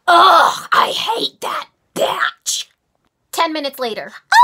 Ugh, I hate that batch. 10 minutes later.